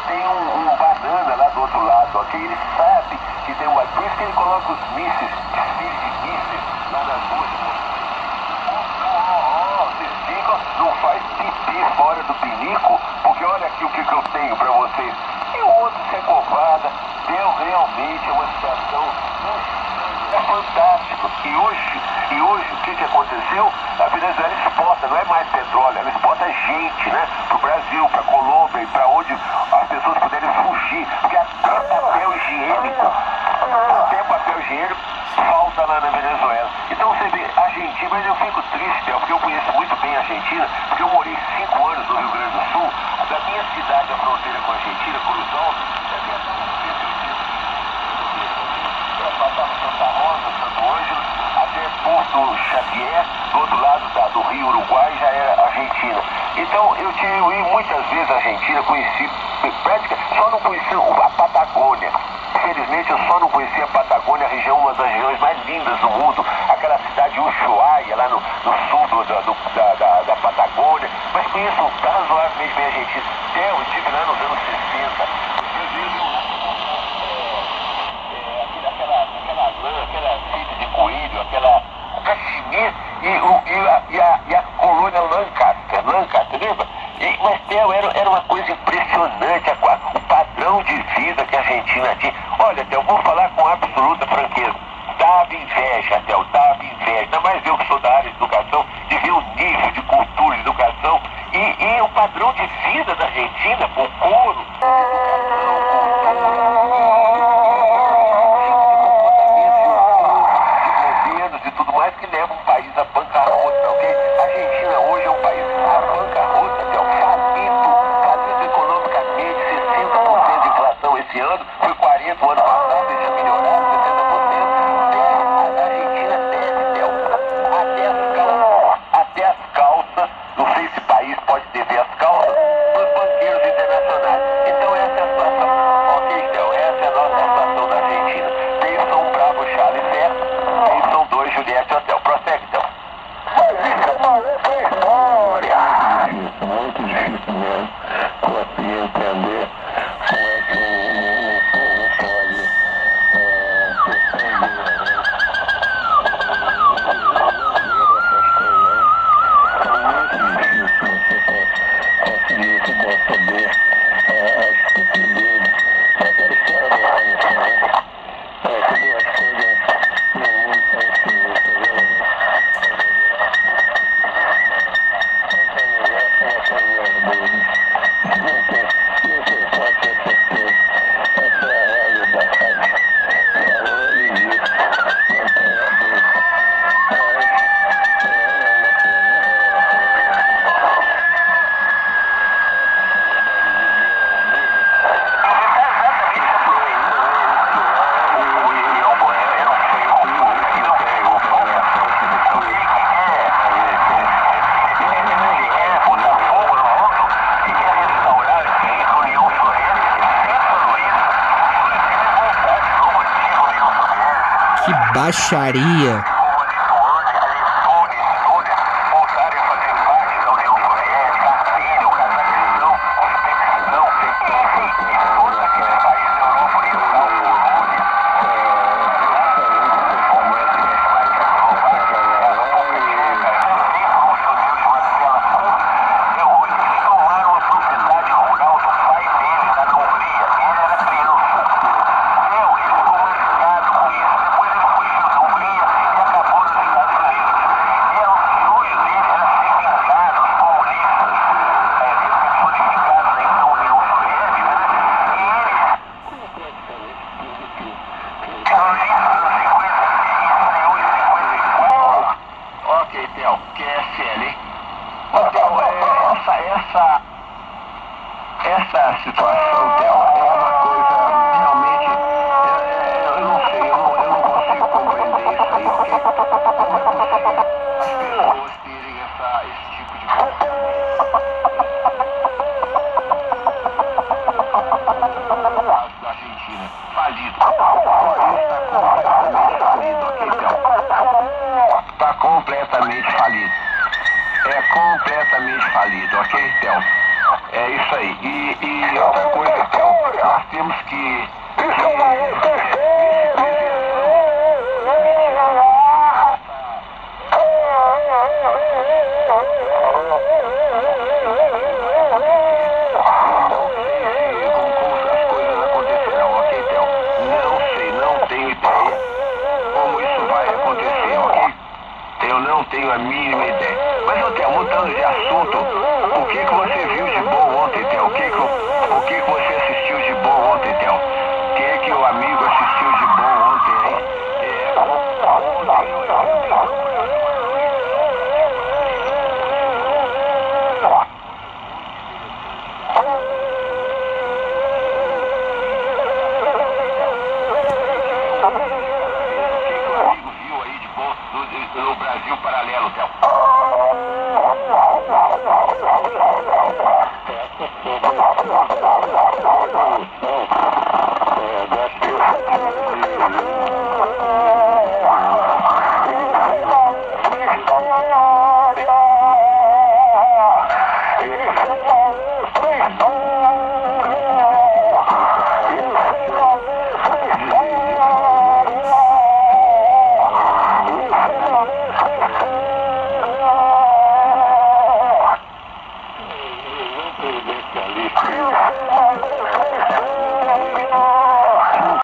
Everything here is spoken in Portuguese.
tem um banana lá do outro lado, ok? Ele sabe que tem uma... Por isso que ele coloca os mísseis, desfile de mísseis lá nas ruas. Vocês ficam, não faz pipi fora do pinico, porque olha aqui o que eu tenho pra vocês. E o outro se acovada, deu realmente uma situação... É fantástico. E hoje o que aconteceu? A Venezuela exporta, não é mais petróleo, ela exporta gente, né? Pro Brasil, pra Colômbia e pra onde as pessoas puderem fugir. Porque até papel higiênico, falta lá na Venezuela. Então você vê, Argentina, mas eu fico triste, porque eu conheço muito bem a Argentina, porque eu morei 5 anos no Rio Grande do Sul, da minha cidade à fronteira com a Argentina, Cruz Alta, passava Santa Rosa, Santo Ângelo, até Porto Xavier, do outro lado do Rio Uruguai, já era Argentina. Então eu tive muitas vezes a Argentina, conheci, só não conheci a Patagônia. Infelizmente eu só não conheci a Patagônia, a região, uma das regiões mais lindas do mundo, aquela cidade Ushuaia, lá no sul da Patagônia, mas conheço razoavelmente bem a Argentina. Eu estive lá nos anos 60. Aquela feita de coelho, aquela cachemir e a colônia Lancaster, lembra? Mas Theo, era uma coisa impressionante o padrão de vida que a Argentina tinha. Olha, Theo, vou falar com absoluta franqueza. Dava inveja, Theo, dava inveja. Ainda mais eu que sou da área de educação, de ver o nível de cultura, de educação e o padrão de vida da Argentina, com couro. E tudo mais que leva um país à bancarrota, ok? A Argentina hoje é um país à bancarrota, que é um falido economicamente, 60% de inflação esse ano, foi 40% o ano passado, eles já melhoraram 60%. A Argentina deve, até as calças, não sei se o país pode dever as calças dos banqueiros internacionais. Então essa é a situação, ok, Theo? Essa é a nossa situação da Argentina. Davidson Bravo, Charlie Certo. Davidson 2, Juliette Hotel. Prossegue, então. Isso é uma outra história. Muito difícil mesmo conseguir entender como é que um povo pode ser tão ignorante. É muito difícil você conseguir conceber a estupidez daquela história do ano, né? Tudo as coisas no mundo são infinitas. Isso pode ter certeza. Essa é a realidade. Falou e disse. Não tem a dúvida. Que baixaria! Essa situação, Theo, é uma coisa realmente, eu não sei, eu não consigo compreender isso aí, ok? Como é possível as pessoas terem esse tipo de comportamento? Da Argentina, falido. O país está completamente falido, ok, Theo? Está completamente falido. É completamente falido, ok, Theo? É isso aí. E outra coisa, Theo. história. Nós temos que... Isso vai acontecer. Eu não tenho a mínima ideia. Mas, ô Theo, mudando de assunto, o que você viu de bom ontem, Theo? O que você assistiu de bom ontem, Theo? O que o amigo assistiu de bom ontem, hein? No Brasil Paralelo, Theo.